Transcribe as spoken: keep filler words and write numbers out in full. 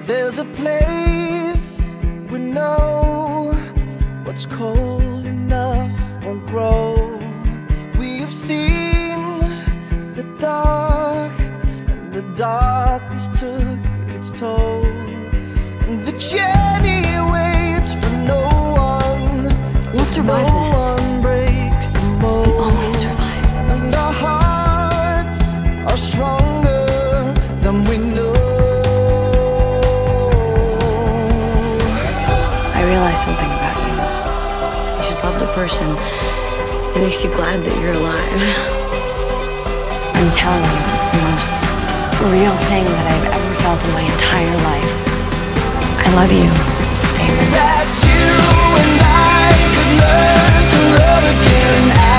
There's a place we know what's cold enough won't grow. We have seen the dark, and the darkness took its toll. And the journey waits for no one. We'll survive no this. one breaks the mold. We always survive. And our hearts are stronger than we know. I realized something about you. You should love the person that makes you glad that you're alive. I'm telling you, it's the most real thing that I've ever felt in my entire life. I love you, Damon. That you and I could learn to love again.